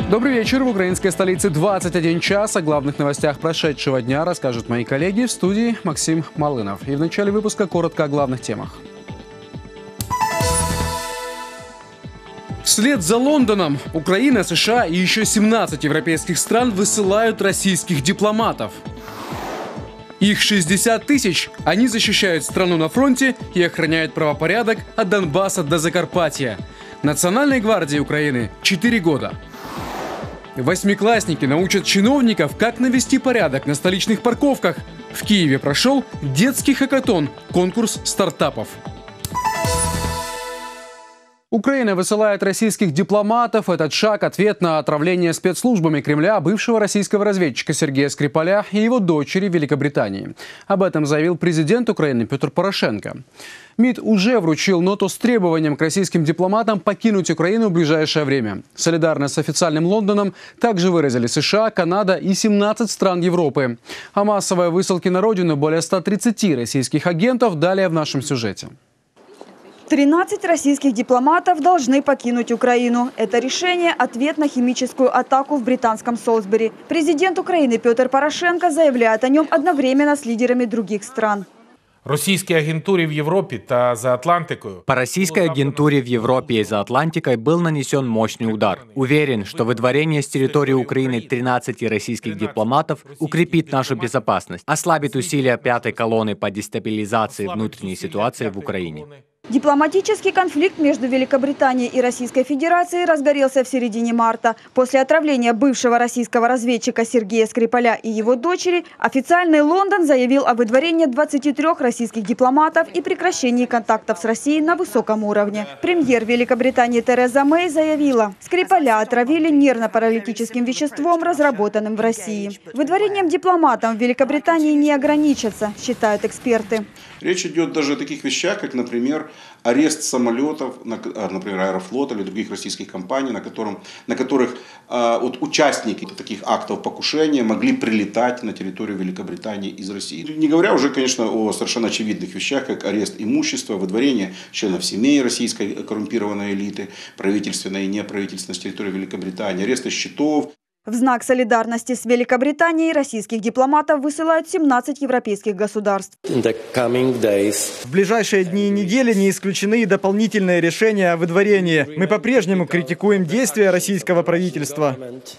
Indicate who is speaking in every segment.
Speaker 1: Добрый вечер. В украинской столице 21 час. О главных новостях прошедшего дня расскажут мои коллеги. В студии Максим Малынов. И в начале выпуска коротко о главных темах. Вслед за Лондоном Украина, США и еще 17 европейских стран высылают российских дипломатов. Их 60 тысяч. Они защищают страну на фронте и охраняют правопорядок от Донбасса до Закарпатья. Национальной гвардии Украины 4 года. Восьмиклассники научат чиновников, как навести порядок на столичных парковках. В Киеве прошел детский хакатон, конкурс стартапов. Украина высылает российских дипломатов. Этот шаг – ответ на отравление спецслужбами Кремля бывшего российского разведчика Сергея Скрипаля и его дочери в Великобритании. Об этом заявил президент Украины Петр Порошенко. МИД уже вручил ноту с требованием к российским дипломатам покинуть Украину в ближайшее время. Солидарность с официальным Лондоном также выразили США, Канада и 17 стран Европы. О массовой высылке на родину более 130 российских агентов далее в нашем сюжете.
Speaker 2: 13 российских дипломатов должны покинуть Украину. Это решение – ответ на химическую атаку в британском Солсбери. Президент Украины Петр Порошенко заявляет о нем одновременно с лидерами других стран.
Speaker 3: По российской агентуре в Европе в Европе и за Атлантикой был нанесен мощный удар. Уверен, что выдворение с территории Украины 13 российских дипломатов укрепит нашу безопасность, ослабит усилия пятой колонны по дестабилизации внутренней ситуации в Украине.
Speaker 2: Дипломатический конфликт между Великобританией и Российской Федерацией разгорелся в середине марта. После отравления бывшего российского разведчика Сергея Скрипаля и его дочери, официальный Лондон заявил о выдворении 23 российских дипломатов и прекращении контактов с Россией на высоком уровне. Премьер Великобритании Тереза Мэй заявила, Скрипаля отравили нервно-паралитическим веществом, разработанным в России. Выдворением дипломатов в Великобритании не ограничатся, считают эксперты.
Speaker 4: Речь идет даже о таких вещах, как, например, арест самолетов, например, Аэрофлота или других российских компаний, на которых участники таких актов покушения могли прилетать на территорию Великобритании из России. Не говоря уже, конечно, о совершенно очевидных вещах, как арест имущества, выдворение членов семей российской коррумпированной элиты, правительственной и неправительственной с территории Великобритании, аресты счетов.
Speaker 2: В знак солидарности с Великобританией российских дипломатов высылают 17 европейских государств.
Speaker 5: В ближайшие дни и недели не исключены и дополнительные решения о выдворении. Мы по-прежнему критикуем действия российского правительства.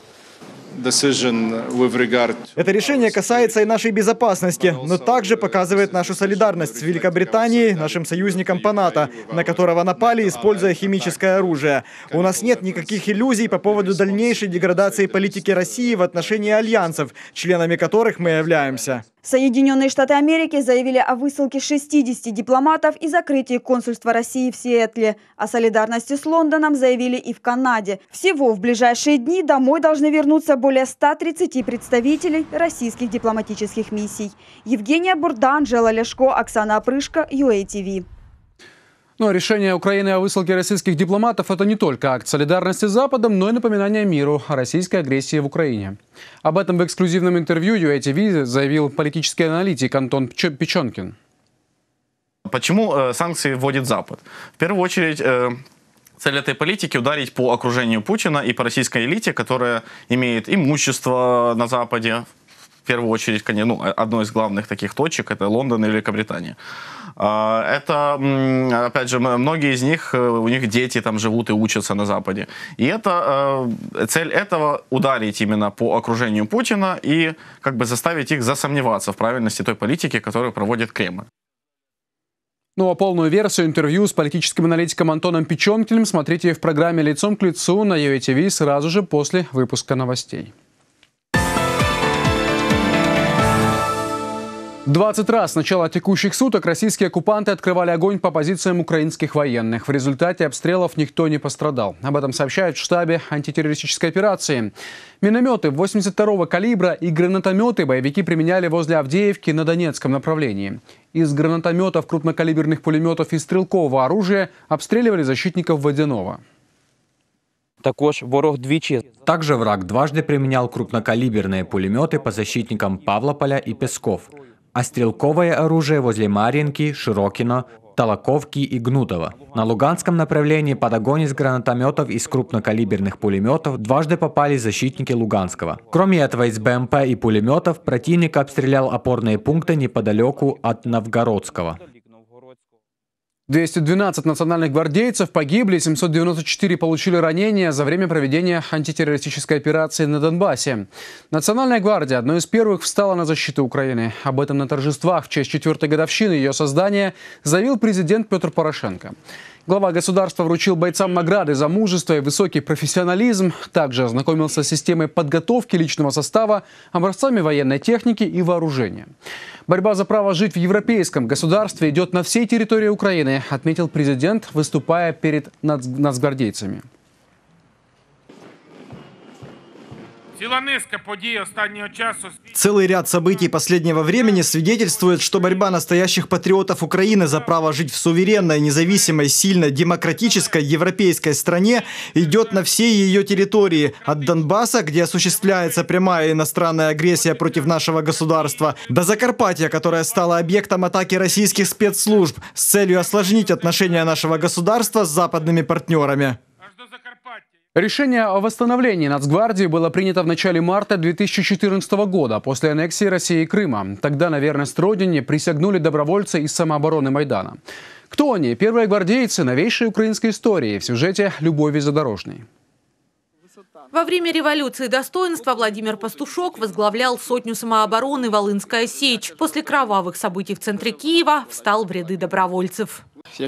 Speaker 5: Это решение касается и нашей безопасности, но также показывает нашу солидарность с Великобританией, нашим союзником по НАТО, на которого напали, используя химическое оружие. У нас нет никаких иллюзий по поводу дальнейшей деградации политики России в отношении альянсов, членами которых мы являемся.
Speaker 2: Соединенные Штаты Америки заявили о высылке 60 дипломатов и закрытии консульства России в Сиэтле. О солидарности с Лондоном заявили и в Канаде. Всего в ближайшие дни домой должны вернуться более 130 представителей российских дипломатических миссий. Евгения Бурда, Анжела Ляшко, Оксана Опрышко, UATV.
Speaker 1: Но решение Украины о высылке российских дипломатов – это не только акт солидарности с Западом, но и напоминание миру о российской агрессии в Украине. Об этом в эксклюзивном интервью UATV заявил политический аналитик Антон Печенкин.
Speaker 6: Почему санкции вводит Запад? В первую очередь, цель этой политики – ударить по окружению Путина и по российской элите, которая имеет имущество на Западе. В первую очередь, одной из главных таких точек – это Лондон и Великобритания. Это, опять же, многие из них, у них дети там живут и учатся на Западе. И цель этого – ударить именно по окружению Путина и заставить их засомневаться в правильности той политики, которую проводит Кремль.
Speaker 1: Ну а полную версию интервью с политическим аналитиком Антоном Печенкиным смотрите в программе «Лицом к лицу» на UATV сразу же после выпуска новостей. 20 раз с начала текущих суток российские оккупанты открывали огонь по позициям украинских военных. В результате обстрелов никто не пострадал. Об этом сообщают в штабе антитеррористической операции. Минометы 82-го калибра и гранатометы боевики применяли возле Авдеевки на Донецком направлении. Из гранатометов, крупнокалиберных пулеметов и стрелкового оружия обстреливали защитников Водяного.
Speaker 3: Также враг дважды применял крупнокалиберные пулеметы по защитникам Павлополя и Песков. а стрелковое оружие возле Марьинки, Широкино, Толоковки и Гнутова. На Луганском направлении под огонь из гранатометов и из крупнокалиберных пулеметов дважды попали защитники Луганского. Кроме этого, из БМП и пулеметов противник обстрелял опорные пункты неподалеку от Новгородского.
Speaker 1: 212 национальных гвардейцев погибли, 794 получили ранения за время проведения антитеррористической операции на Донбассе. Национальная гвардия одной из первых встала на защиту Украины. Об этом на торжествах в честь 4-й годовщины ее создания заявил президент Петр Порошенко. Глава государства вручил бойцам награды за мужество и высокий профессионализм. Также ознакомился с системой подготовки личного состава, образцами военной техники и вооружения. Борьба за право жить в европейском государстве идет на всей территории Украины, отметил президент, выступая перед нацгвардейцами.
Speaker 5: Целый ряд событий последнего времени свидетельствует, что борьба настоящих патриотов Украины за право жить в суверенной, независимой, сильной, демократической, европейской стране идет на всей ее территории. От Донбасса, где осуществляется прямая иностранная агрессия против нашего государства, до Закарпатья, которое стало объектом атаки российских спецслужб с целью осложнить отношения нашего государства с западными партнерами.
Speaker 1: Решение о восстановлении Нацгвардии было принято в начале марта 2014 года, после аннексии России Крыма. Тогда на верность родине присягнули добровольцы из самообороны Майдана. Кто они? Первые гвардейцы новейшей украинской истории в сюжете Любови Задорожной.
Speaker 7: Во время революции достоинства Владимир Пастушок возглавлял сотню самообороны «Волынская сечь». После кровавых событий в центре Киева встал в ряды добровольцев.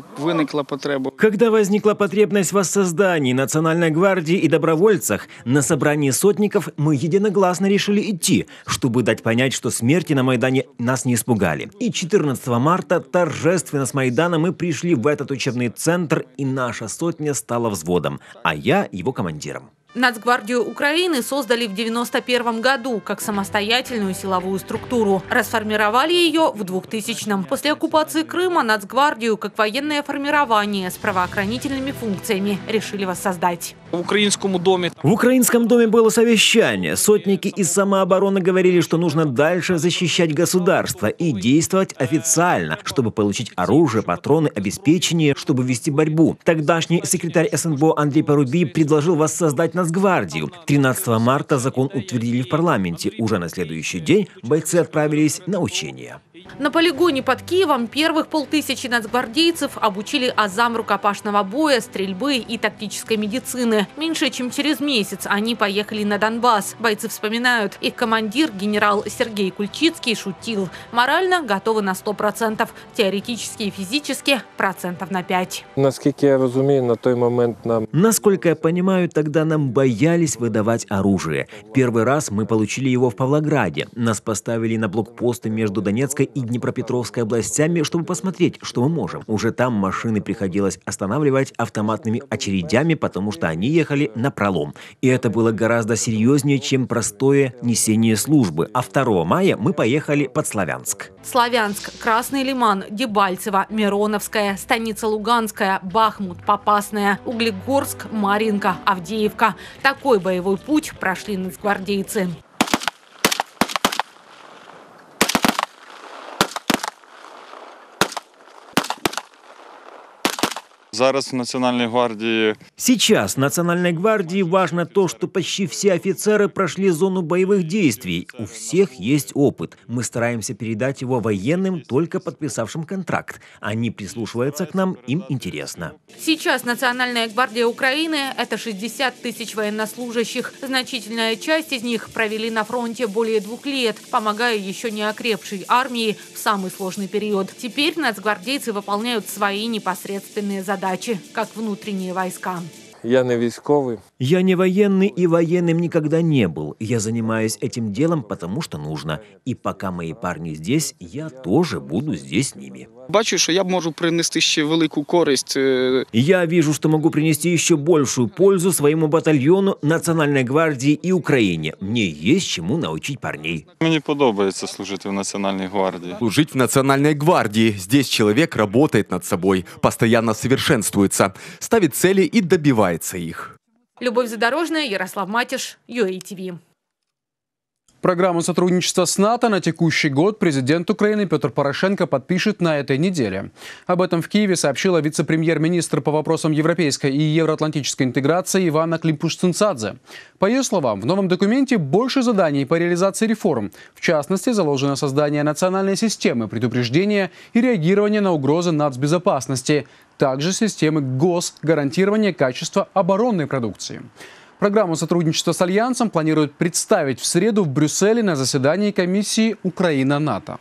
Speaker 8: Когда возникла потребность в воссоздании Национальной гвардии и добровольцах, на собрании сотников мы единогласно решили идти, чтобы дать понять, что смерти на Майдане нас не испугали. И 14 марта торжественно с Майдана мы пришли в этот учебный центр, и наша сотня стала взводом, а я его командиром.
Speaker 7: Нацгвардию Украины создали в 1991 году как самостоятельную силовую структуру. Расформировали ее в 2000-м. После оккупации Крыма Нацгвардию как военное формирование с правоохранительными функциями решили воссоздать.
Speaker 8: В украинском доме было совещание. Сотники из самообороны говорили, что нужно дальше защищать государство и действовать официально, чтобы получить оружие, патроны, обеспечение, чтобы вести борьбу. Тогдашний секретарь СНБО Андрей Парубий предложил воссоздать Нацгвардию. 13 марта закон утвердили в парламенте. Уже на следующий день бойцы отправились на учения.
Speaker 7: На полигоне под Киевом первых 500 нацгвардейцев обучили азам рукопашного боя, стрельбы и тактической медицины. Меньше чем через месяц они поехали на Донбасс. Бойцы вспоминают, их командир, генерал Сергей Кульчицкий, шутил. Морально готовы на 100%, теоретически и физически процентов на 5%.
Speaker 9: Насколько я разумею, на той момент нам...
Speaker 8: Насколько я понимаю, тогда нам боялись выдавать оружие. Первый раз мы получили его в Павлограде. Нас поставили на блокпосты между Донецкой и Днепропетровской областями, чтобы посмотреть, что мы можем. Уже там машины приходилось останавливать автоматными очередями, потому что они ехали напролом. И это было гораздо серьезнее, чем простое несение службы. А 2 мая мы поехали под Славянск.
Speaker 7: Славянск, Красный Лиман, Дебальцево, Мироновская, Станица Луганская, Бахмут, Попасная, Углегорск, Марьинка, Авдеевка. Такой боевой путь прошли нацгвардейцы.
Speaker 8: Сейчас в Национальной гвардии важно то, что почти все офицеры прошли зону боевых действий. У всех есть опыт. Мы стараемся передать его военным, только подписавшим контракт. Они прислушиваются к нам, им интересно.
Speaker 7: Сейчас Национальная гвардия Украины – это 60 тысяч военнослужащих. Значительная часть из них провели на фронте более 2 лет, помогая еще не окрепшей армии в самый сложный период. Теперь нацгвардейцы выполняют свои непосредственные задачи, как внутренние войска.
Speaker 9: Я не військовий.
Speaker 8: Я не военный и военным никогда не был. Я занимаюсь этим делом, потому что нужно. И пока мои парни здесь, я тоже буду здесь с ними.
Speaker 10: Бачу, что я могу принести еще великую користь.
Speaker 8: Я вижу, что могу принести еще большую пользу своему батальону, Национальной гвардии и Украине. Мне есть чему научить парней.
Speaker 11: Мне подобается служить в Национальной гвардии.
Speaker 12: Служить в Национальной гвардии. Здесь человек работает над собой, постоянно совершенствуется, ставит цели и добивается их.
Speaker 7: Любовь Задорожная, Ярослав Матиш, ЮАТВ.
Speaker 1: Программу сотрудничества с НАТО на текущий год президент Украины Петр Порошенко подпишет на этой неделе. Об этом в Киеве сообщила вице-премьер-министр по вопросам европейской и евроатлантической интеграции Иванна Климпуш-Цинцадзе. По ее словам, в новом документе больше заданий по реализации реформ. В частности, заложено создание национальной системы предупреждения и реагирования на угрозы нацбезопасности, также системы гарантирования качества оборонной продукции. Программу сотрудничества с Альянсом планируют представить в среду в Брюсселе на заседании комиссии Украина-НАТО.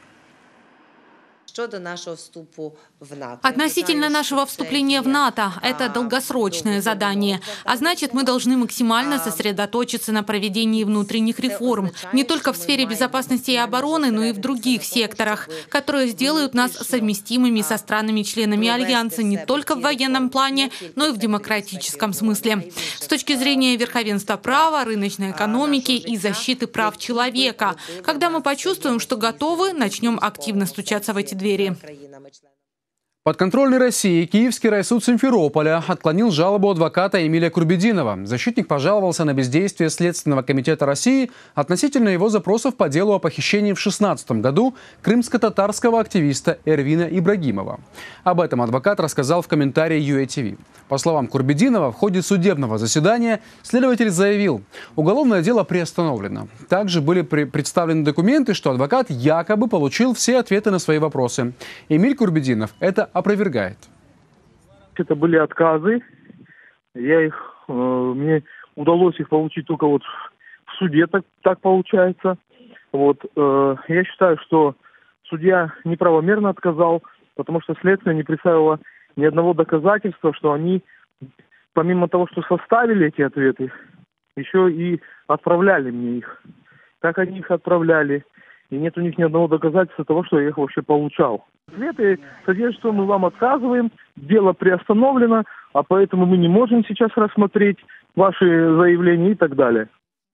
Speaker 7: Относительно нашего вступления в НАТО, это долгосрочное задание. А значит, мы должны максимально сосредоточиться на проведении внутренних реформ. Не только в сфере безопасности и обороны, но и в других секторах, которые сделают нас совместимыми со странами-членами Альянса не только в военном плане, но и в демократическом смысле. С точки зрения верховенства права, рыночной экономики и защиты прав человека. Когда мы почувствуем, что готовы, начнем активно стучаться в эти двери.
Speaker 1: Подконтрольный России Киевский райсуд Симферополя отклонил жалобу адвоката Эмилия Курбединова. Защитник пожаловался на бездействие Следственного комитета России относительно его запросов по делу о похищении в 2016 году крымско-татарского активиста Эрвина Ибрагимова. Об этом адвокат рассказал в комментарии ЮАТВ. По словам Курбединова, в ходе судебного заседания следователь заявил, уголовное дело приостановлено. Также были представлены документы, что адвокат якобы получил все ответы на свои вопросы. Эмиль Курбединов это опровергает.
Speaker 13: Это были отказы. Мне удалось их получить только вот в суде, так получается. Я считаю, что судья неправомерно отказал, потому что следствие не представило ни одного доказательства, что они, помимо того, что составили эти ответы, еще и отправляли мне их. Как они их отправляли? И нет у них ни одного доказательства того, что я их вообще получал. Ответы содержат, что мы вам отказываем, дело приостановлено, а поэтому мы не можем сейчас рассмотреть ваши заявления и так далее.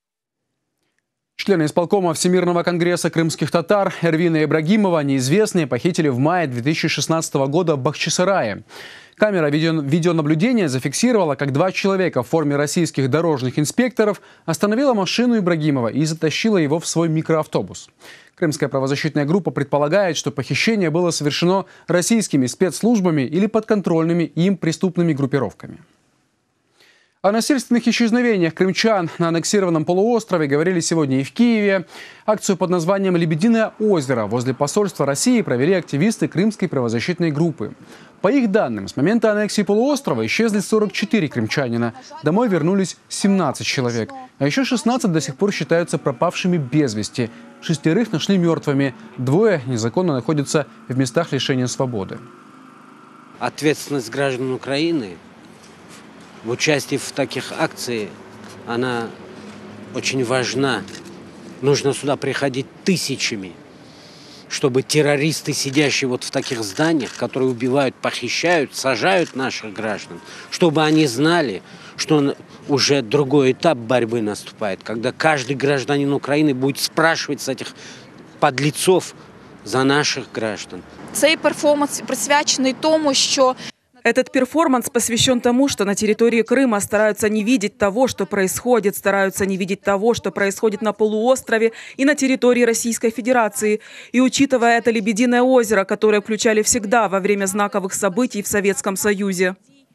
Speaker 1: Члены исполкома Всемирного конгресса крымских татар Эрвина Ибрагимова неизвестные похитили в мае 2016 года в Бахчисарае. Камера видеонаблюдения зафиксировала, как два человека в форме российских дорожных инспекторов остановила машину Ибрагимова и затащила его в свой микроавтобус. Крымская правозащитная группа предполагает, что похищение было совершено российскими спецслужбами или подконтрольными им преступными группировками. О насильственных исчезновениях крымчан на аннексированном полуострове говорили сегодня и в Киеве. Акцию под названием «Лебединое озеро» возле посольства России провели активисты крымской правозащитной группы. По их данным, с момента аннексии полуострова исчезли 44 крымчанина. Домой вернулись 17 человек. А еще 16 до сих пор считаются пропавшими без вести. 6 нашли мертвыми. 2 незаконно находятся в местах лишения свободы.
Speaker 14: Ответственность граждан Украины в участии в таких акциях, она очень важна. Нужно сюда приходить тысячами, чтобы террористы, сидящие вот в таких зданиях, которые убивают, похищают, сажают наших граждан, чтобы они знали, что уже другой этап борьбы наступает, когда каждый гражданин Украины будет спрашивать с этих подлецов за наших граждан.
Speaker 15: Цей перформанс присвячений тому, що
Speaker 16: Этот перформанс посвящен тому, что на территории Крыма стараются не видеть того, что происходит, стараются не видеть того, что происходит на полуострове и на территории Российской Федерации. И учитывая это Лебединое озеро, которое включали всегда во время знаковых событий в Советском Союзе.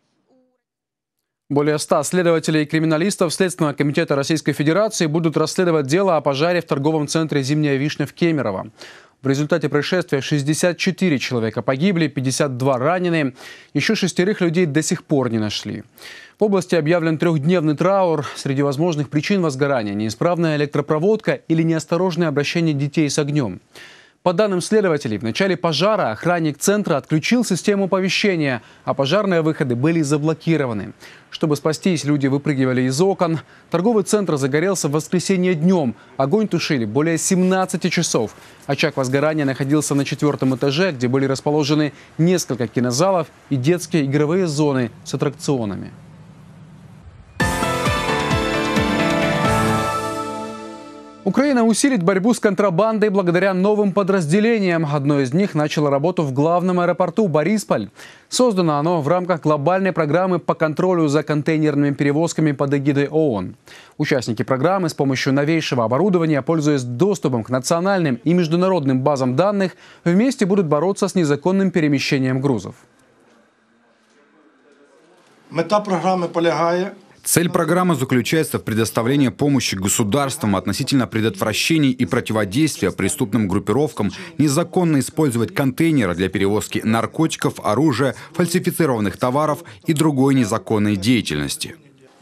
Speaker 1: Более 100 следователей и криминалистов Следственного комитета Российской Федерации будут расследовать дело о пожаре в торговом центре «Зимняя вишня» в Кемерово. В результате происшествия 64 человека погибли, 52 ранены. Еще 6 людей до сих пор не нашли. В области объявлен 3-дневный траур. Среди возможных причин возгорания – неисправная электропроводка или неосторожное обращение детей с огнем. По данным следователей, в начале пожара охранник центра отключил систему оповещения, а пожарные выходы были заблокированы. Чтобы спастись, люди выпрыгивали из окон. Торговый центр загорелся в воскресенье днем. Огонь тушили более 17 часов. Очаг возгорания находился на 4-м этаже, где были расположены несколько кинозалов и детские игровые зоны с аттракционами. Украина усилит борьбу с контрабандой благодаря новым подразделениям. Одно из них начало работу в главном аэропорту Борисполь. Создано оно в рамках глобальной программы по контролю за контейнерными перевозками под эгидой ООН. Участники программы с помощью новейшего оборудования, пользуясь доступом к национальным и международным базам данных, вместе будут бороться с незаконным перемещением грузов.
Speaker 17: Мета программы полягає.
Speaker 18: Цель программы заключается в предоставлении помощи государствам относительно предотвращения и противодействия преступным группировкам незаконно использовать контейнеры для перевозки наркотиков, оружия, фальсифицированных товаров и другой незаконной деятельности.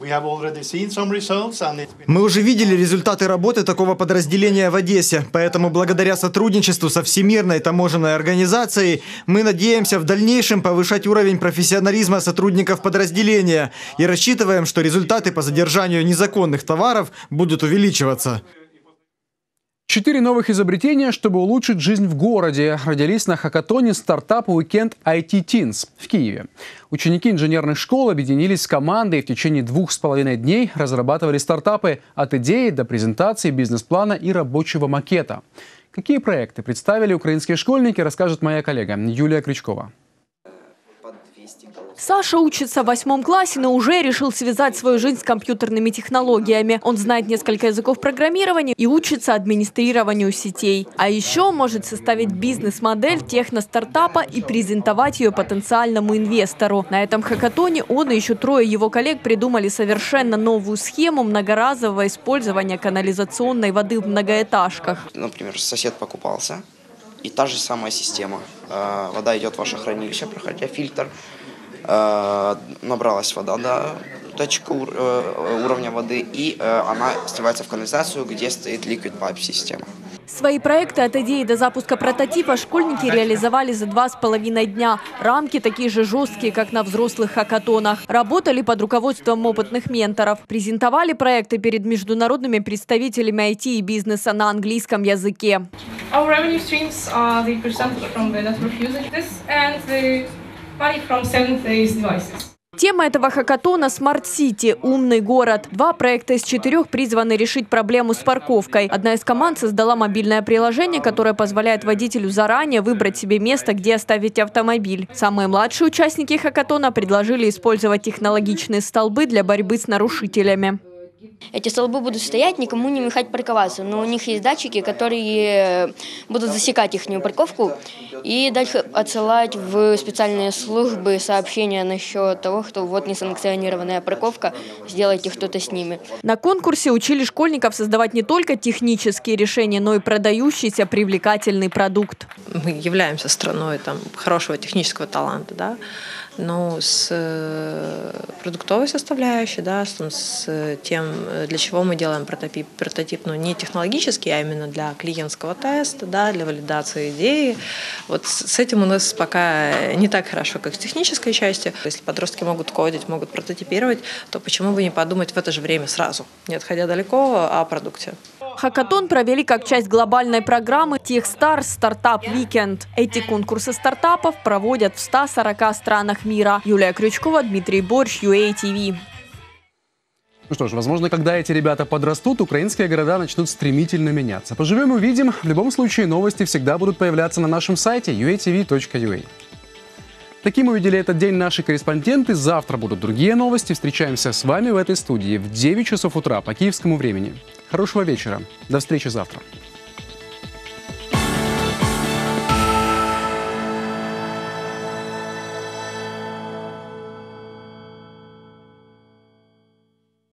Speaker 5: Мы уже видели результаты работы такого подразделения в Одессе, поэтому благодаря сотрудничеству со Всемирной таможенной организацией мы надеемся в дальнейшем повышать уровень профессионализма сотрудников подразделения и рассчитываем, что результаты по задержанию незаконных товаров будут увеличиваться.
Speaker 1: 4 новых изобретения, чтобы улучшить жизнь в городе, родились на хакатоне стартап Weekend IT Teens в Киеве. Ученики инженерных школ объединились с командой и в течение 2,5 дней разрабатывали стартапы от идеи до презентации бизнес-плана и рабочего макета. Какие проекты представили украинские школьники, расскажет моя коллега Юлия Крючкова.
Speaker 19: Саша учится в 8 классе, но уже решил связать свою жизнь с компьютерными технологиями. Он знает несколько языков программирования и учится администрированию сетей. А еще может составить бизнес-модель техностартапа и презентовать ее потенциальному инвестору. На этом хакатоне он и еще 3 его коллег придумали совершенно новую схему многоразового использования канализационной воды в многоэтажках.
Speaker 20: Например, сосед покупался, и та же самая система. Вода идет в ваше хранилище, проходя фильтр. Набралась вода до датчика уровня воды, и она сливается в канализацию, где стоит Liquid Pipe система.
Speaker 19: Свои проекты от идеи до запуска прототипа школьники реализовали за 2,5 дня. Рамки такие же жесткие, как на взрослых хакатонах. Работали под руководством опытных менторов. Презентовали проекты перед международными представителями IT и бизнеса на английском языке. Тема этого хакатона – Smart City – умный город. 2 проекта из 4 призваны решить проблему с парковкой. Одна из команд создала мобильное приложение, которое позволяет водителю заранее выбрать себе место, где оставить автомобиль. Самые младшие участники хакатона предложили использовать технологичные столбы для борьбы с нарушителями.
Speaker 21: Эти столбы будут стоять, никому не мешать парковаться, но у них есть датчики, которые будут засекать их парковку и дальше отсылать в специальные службы сообщения насчет того, что вот несанкционированная парковка, сделайте что-то с ними.
Speaker 19: На конкурсе учили школьников создавать не только технические решения, но и продающийся привлекательный продукт.
Speaker 22: Мы являемся страной хорошего технического таланта, да? Но с продуктовой составляющей, да, с тем, для чего мы делаем прототип, не технологический, а именно для клиентского теста, да, для валидации идеи. Вот с этим у нас пока не так хорошо, как с технической частью. Если подростки могут кодить, могут прототипировать, то почему бы не подумать в это же время сразу, не отходя далеко, о продукте.
Speaker 19: Хакатон провели как часть глобальной программы TechStars Startup Weekend. Эти конкурсы стартапов проводят в 140 странах мира. Юлия Крючкова, Дмитрий Борщ, UATV.
Speaker 1: Ну что ж, возможно, когда эти ребята подрастут, украинские города начнут стремительно меняться. Поживем – увидим. В любом случае, новости всегда будут появляться на нашем сайте uatv.ua. Таким увидели этот день наши корреспонденты. Завтра будут другие новости. Встречаемся с вами в этой студии в 9 часов утра по киевскому времени. Хорошего вечера. До встречи завтра.